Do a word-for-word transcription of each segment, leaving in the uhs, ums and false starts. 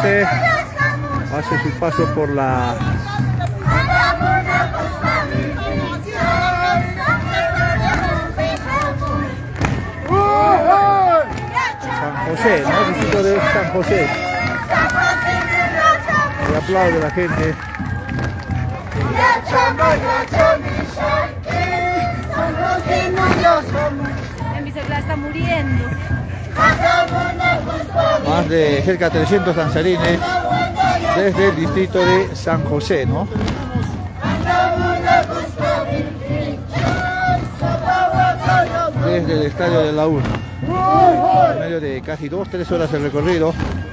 José hace su paso por la San José, ¿no? El distrito de San José. El aplauso de la gente. En bicicleta está muriendo. Más de cerca de trescientos danzarines desde el distrito de San José, ¿no? Desde el estadio de la U N A. En medio de casi dos, tres horas de recorrido.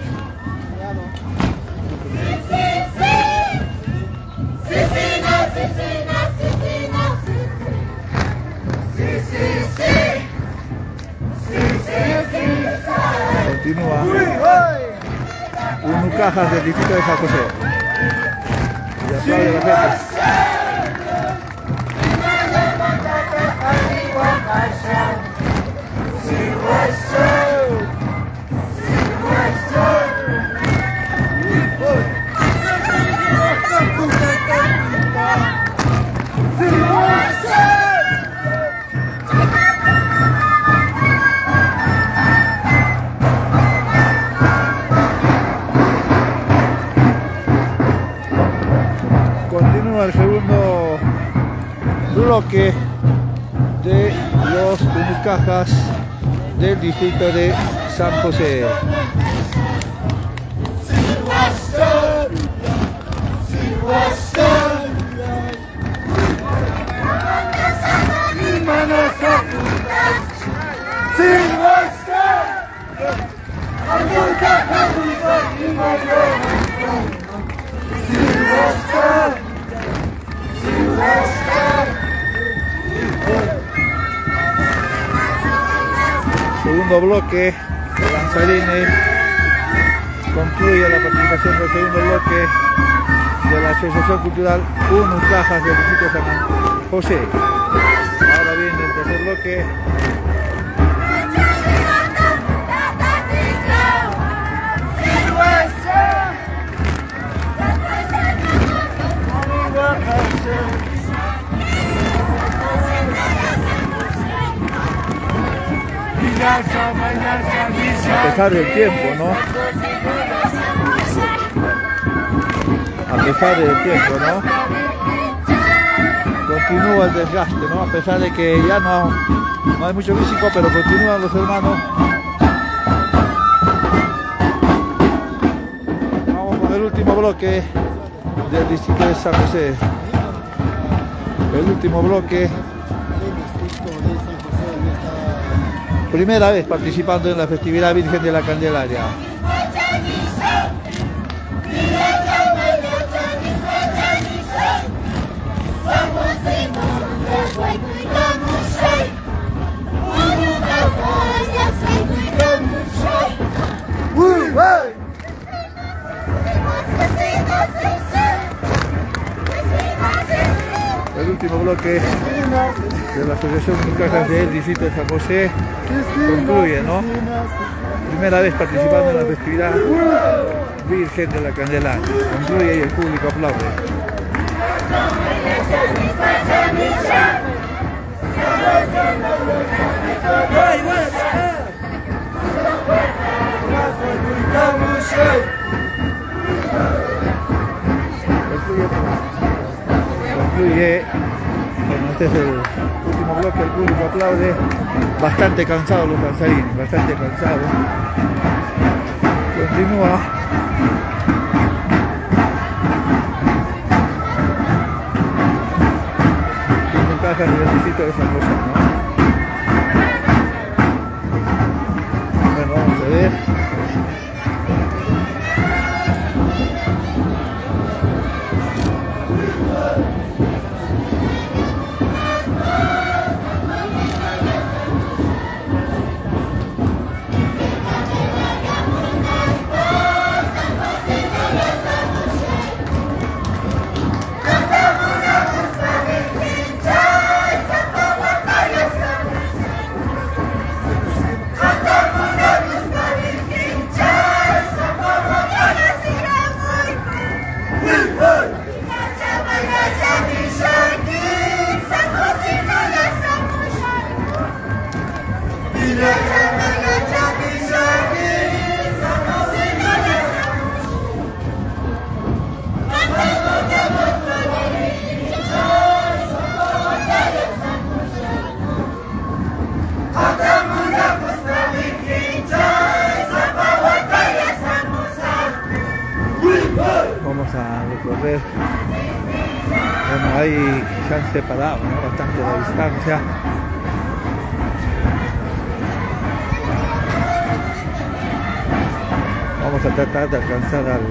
Continúa Unucajas del distrito de San José. Y aplaude la gente. Continúa el segundo bloque de los Unucajas del distrito de San José. Segundo bloque de danzarines concluye la participación del segundo bloque de la Asociación Cultural Unucajas del distrito de San José. Ahora viene el tercer bloque. A pesar del tiempo, ¿no? A pesar del tiempo, ¿no? Continúa el desgaste, ¿no? A pesar de que ya no, no hay mucho físico, pero continúan los hermanos. Vamos con el último bloque del distrito de San José. El último bloque. Primera vez participando en la festividad Virgen de la Candelaria. El último bloque de la Asociación Unucajas del distrito de San José concluye, ¿no? Primera vez participando en la festividad Virgen de la Candelaria. Concluye y el público aplaude. Concluye, bueno, este es el último bloque, el público aplaude. Bastante cansados los danzarines, bastante cansados. Continúa. Unucajas del distrito de San José, ¿no? Bueno, vamos a ver. ahí se han separado, ¿no? Bastante la distancia. Vamos a tratar de alcanzar al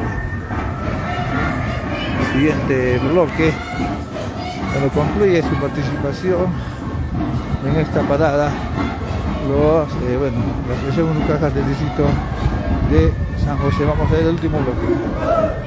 siguiente bloque cuando concluye su participación en esta parada los, eh, bueno, la Asociación Unicajas del distrito de San José. Vamos a ver el último bloque.